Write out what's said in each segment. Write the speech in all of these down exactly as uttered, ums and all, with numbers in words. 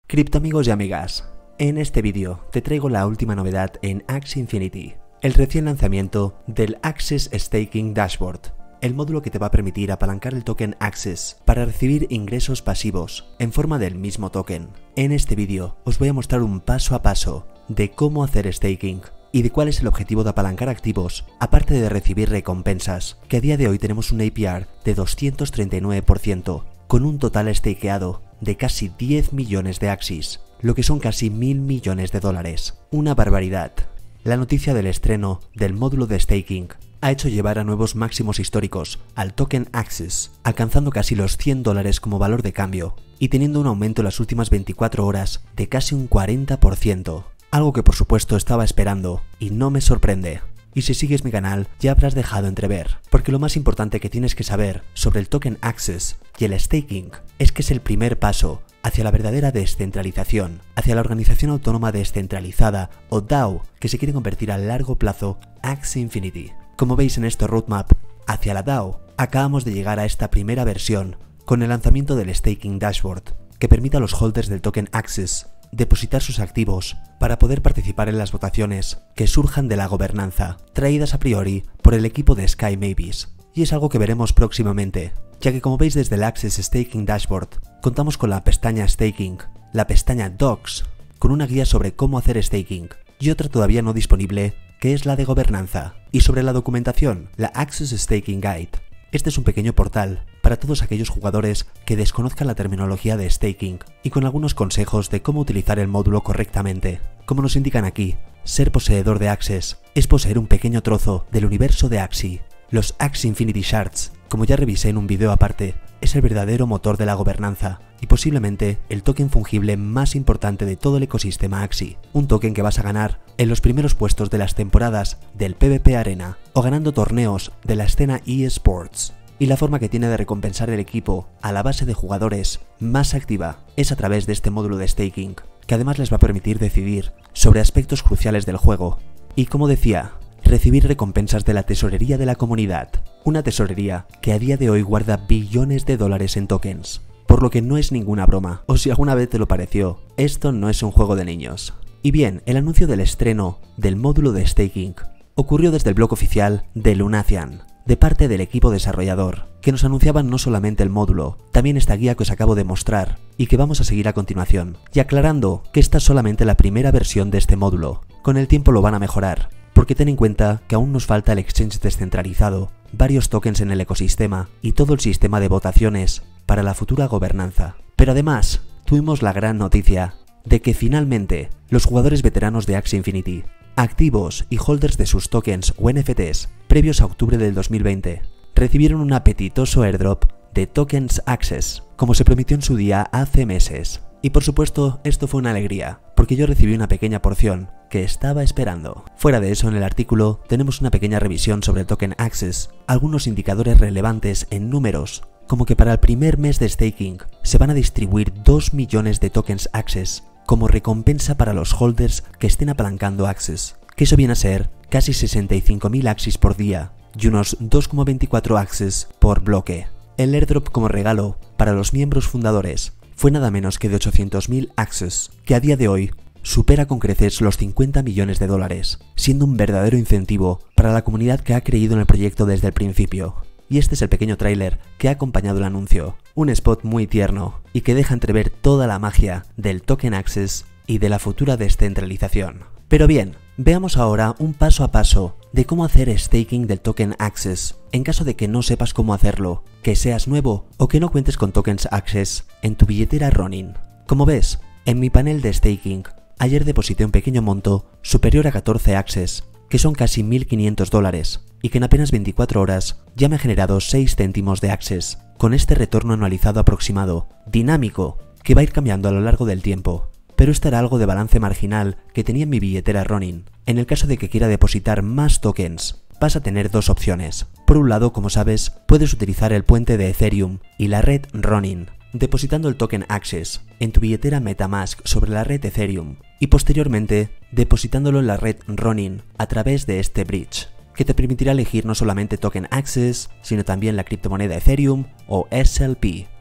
Criptoamigos y amigas, en este vídeo te traigo la última novedad en Axie Infinity, el recién lanzamiento del Access Staking Dashboard, el módulo que te va a permitir apalancar el token Access para recibir ingresos pasivos en forma del mismo token. En este vídeo os voy a mostrar un paso a paso de cómo hacer staking y de cuál es el objetivo de apalancar activos, aparte de recibir recompensas, que a día de hoy tenemos un A P R de doscientos treinta y nueve por ciento, con un total stakeado de casi diez millones de Axies, lo que son casi mil millones de dólares. Una barbaridad. La noticia del estreno del módulo de staking ha hecho llevar a nuevos máximos históricos al token Access, alcanzando casi los cien dólares como valor de cambio y teniendo un aumento en las últimas veinticuatro horas de casi un cuarenta por ciento. Algo que por supuesto estaba esperando y no me sorprende. Y si sigues mi canal ya habrás dejado entrever, porque lo más importante que tienes que saber sobre el token Access y el staking es que es el primer paso hacia la verdadera descentralización, hacia la organización autónoma descentralizada o DAO que se quiere convertir a largo plazo Axie Infinity. Como veis en este roadmap hacia la DAO, acabamos de llegar a esta primera versión con el lanzamiento del Staking Dashboard, que permite a los holders del token Access depositar sus activos para poder participar en las votaciones que surjan de la gobernanza, traídas a priori por el equipo de Sky Mavis. Y es algo que veremos próximamente, ya que como veis desde el Access Staking Dashboard, contamos con la pestaña Staking, la pestaña Docs, con una guía sobre cómo hacer staking, y otra todavía no disponible, que es la de gobernanza, y sobre la documentación, la Access Staking Guide. Este es un pequeño portal para todos aquellos jugadores que desconozcan la terminología de staking y con algunos consejos de cómo utilizar el módulo correctamente. Como nos indican aquí, ser poseedor de Access es poseer un pequeño trozo del universo de Axie. Los Axie Infinity Shards, como ya revisé en un video aparte, es el verdadero motor de la gobernanza y posiblemente el token fungible más importante de todo el ecosistema Axie, un token que vas a ganar en los primeros puestos de las temporadas del PvP Arena o ganando torneos de la escena eSports. Y la forma que tiene de recompensar el equipo a la base de jugadores más activa es a través de este módulo de staking, que además les va a permitir decidir sobre aspectos cruciales del juego. Y como decía, recibir recompensas de la tesorería de la comunidad, una tesorería que a día de hoy guarda billones de dólares en tokens, por lo que no es ninguna broma, o si alguna vez te lo pareció, esto no es un juego de niños. Y bien, el anuncio del estreno del módulo de staking ocurrió desde el blog oficial de Lunacian, de parte del equipo desarrollador, que nos anunciaban no solamente el módulo, también esta guía que os acabo de mostrar y que vamos a seguir a continuación, y aclarando que esta es solamente la primera versión de este módulo, con el tiempo lo van a mejorar, porque ten en cuenta que aún nos falta el exchange descentralizado, varios tokens en el ecosistema y todo el sistema de votaciones para la futura gobernanza. Pero además, tuvimos la gran noticia de que finalmente los jugadores veteranos de Axie Infinity, activos y holders de sus tokens o N F Ts previos a octubre del dos mil veinte, recibieron un apetitoso airdrop de tokens Access, como se prometió en su día hace meses. Y por supuesto, esto fue una alegría, porque yo recibí una pequeña porción que estaba esperando. Fuera de eso, en el artículo tenemos una pequeña revisión sobre el token Access, algunos indicadores relevantes en números, como que para el primer mes de staking se van a distribuir dos millones de tokens Access como recompensa para los holders que estén apalancando Access, que eso viene a ser casi sesenta y cinco mil Axies por día y unos dos coma veinticuatro Axies por bloque. El airdrop como regalo para los miembros fundadores fue nada menos que de ochocientos mil Axies, que a día de hoy supera con creces los cincuenta millones de dólares, siendo un verdadero incentivo para la comunidad que ha creído en el proyecto desde el principio. Y este es el pequeño tráiler que ha acompañado el anuncio, un spot muy tierno y que deja entrever toda la magia del token Access y de la futura descentralización. Pero bien, veamos ahora un paso a paso de cómo hacer staking del token Access en caso de que no sepas cómo hacerlo, que seas nuevo o que no cuentes con tokens Access en tu billetera Ronin. Como ves, en mi panel de staking, ayer deposité un pequeño monto superior a catorce Access, que son casi mil quinientos dólares, y que en apenas veinticuatro horas ya me ha generado seis céntimos de Access, con este retorno anualizado aproximado, dinámico, que va a ir cambiando a lo largo del tiempo. Pero esto era algo de balance marginal que tenía en mi billetera Ronin. En el caso de que quiera depositar más tokens, vas a tener dos opciones. Por un lado, como sabes, puedes utilizar el puente de Ethereum y la red Ronin, depositando el token Access en tu billetera MetaMask sobre la red Ethereum y posteriormente depositándolo en la red Ronin a través de este bridge, que te permitirá elegir no solamente token Access, sino también la criptomoneda Ethereum o S L P.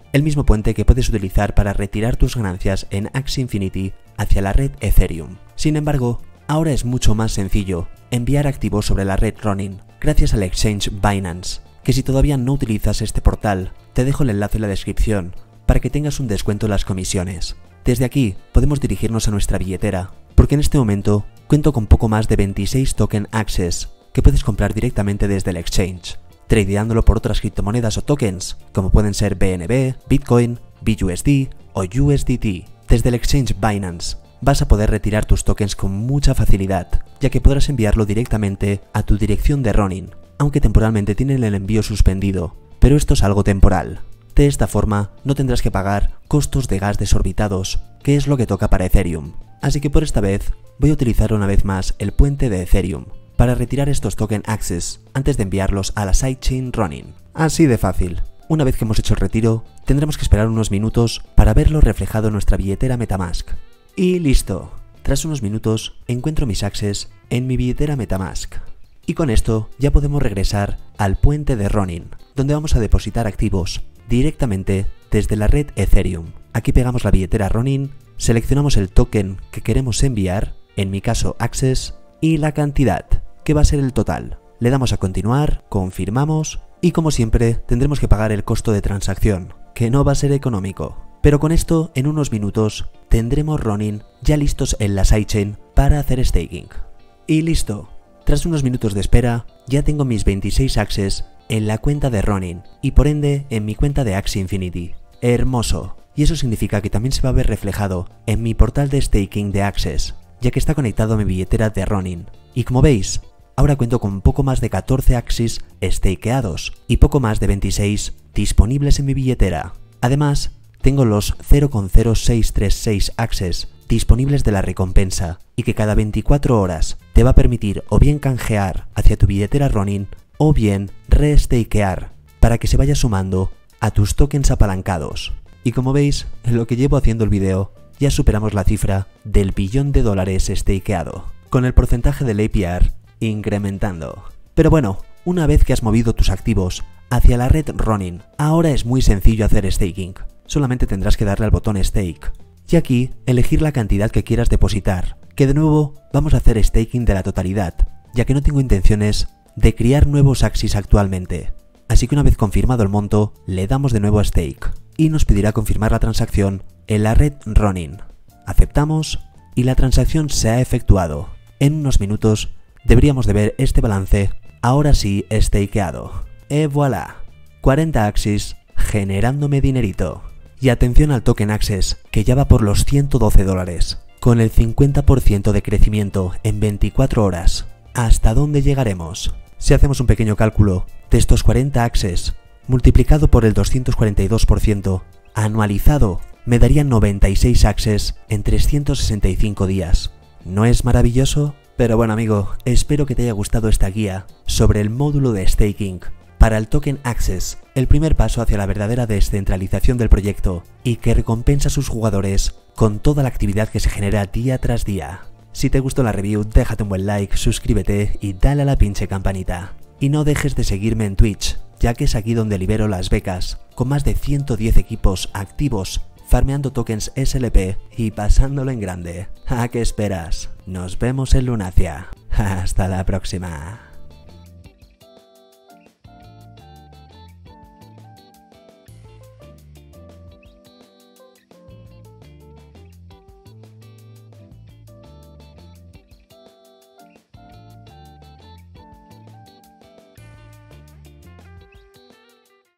el mismo puente que puedes utilizar para retirar tus ganancias en Axie Infinity hacia la red Ethereum. Sin embargo, ahora es mucho más sencillo enviar activos sobre la red Ronin gracias al exchange Binance, que si todavía no utilizas este portal, te dejo el enlace en la descripción para que tengas un descuento en las comisiones. Desde aquí podemos dirigirnos a nuestra billetera, porque en este momento cuento con poco más de veintiséis token Access que puedes comprar directamente desde el exchange, tradeándolo por otras criptomonedas o tokens, como pueden ser B N B, Bitcoin, B U S D o U S D T. Desde el exchange Binance vas a poder retirar tus tokens con mucha facilidad, ya que podrás enviarlo directamente a tu dirección de Ronin, aunque temporalmente tienen el envío suspendido, pero esto es algo temporal. De esta forma no tendrás que pagar costos de gas desorbitados, que es lo que toca para Ethereum. Así que por esta vez voy a utilizar una vez más el puente de Ethereum para retirar estos token Access antes de enviarlos a la sidechain Ronin. Así de fácil. Una vez que hemos hecho el retiro, tendremos que esperar unos minutos para verlo reflejado en nuestra billetera MetaMask. Y listo. Tras unos minutos encuentro mis Access en mi billetera MetaMask. Y con esto ya podemos regresar al puente de Ronin, donde vamos a depositar activos directamente desde la red Ethereum. Aquí pegamos la billetera Ronin, seleccionamos el token que queremos enviar, en mi caso Access, y la cantidad, que va a ser el total. Le damos a continuar, confirmamos, y como siempre tendremos que pagar el costo de transacción, que no va a ser económico. Pero con esto, en unos minutos, tendremos Ronin ya listos en la sidechain para hacer staking. Y listo. Tras unos minutos de espera, ya tengo mis veintiséis Access en la cuenta de Ronin y por ende en mi cuenta de Axie Infinity. ¡Hermoso! Y eso significa que también se va a ver reflejado en mi portal de staking de Access, ya que está conectado a mi billetera de Ronin. Y como veis, ahora cuento con poco más de catorce Axis stakeados y poco más de veintiséis disponibles en mi billetera. Además, tengo los cero coma cero seis tres seis Access disponibles de la recompensa y que cada veinticuatro horas te va a permitir o bien canjear hacia tu billetera Ronin o bien restakear para que se vaya sumando a tus tokens apalancados. Y como veis, en lo que llevo haciendo el video, ya superamos la cifra del billón de dólares stakeado, con el porcentaje del A P R incrementando. Pero bueno, una vez que has movido tus activos hacia la red Ronin, ahora es muy sencillo hacer staking. Solamente tendrás que darle al botón Stake. Y aquí, elegir la cantidad que quieras depositar, que de nuevo vamos a hacer staking de la totalidad, ya que no tengo intenciones de crear nuevos Axis actualmente. Así que una vez confirmado el monto, le damos de nuevo a Stake, y nos pedirá confirmar la transacción en la red Ronin. Aceptamos, y la transacción se ha efectuado. En unos minutos, deberíamos de ver este balance, ahora sí stakeado. Et voilà, cuarenta Axis generándome dinerito. Y atención al token Access, que ya va por los ciento doce dólares, con el cincuenta por ciento de crecimiento en veinticuatro horas. ¿Hasta dónde llegaremos? Si hacemos un pequeño cálculo de estos cuarenta Access, multiplicado por el doscientos cuarenta y dos por ciento, anualizado, me darían noventa y seis Access en trescientos sesenta y cinco días. ¿No es maravilloso? Pero bueno amigo, espero que te haya gustado esta guía sobre el módulo de staking para el token Access, el primer paso hacia la verdadera descentralización del proyecto y que recompensa a sus jugadores con toda la actividad que se genera día tras día. Si te gustó la review, déjate un buen like, suscríbete y dale a la pinche campanita. Y no dejes de seguirme en Twitch, ya que es aquí donde libero las becas, con más de ciento diez equipos activos, farmeando tokens S L P y pasándolo en grande. ¿A qué esperas? Nos vemos en Lunacia. Hasta la próxima.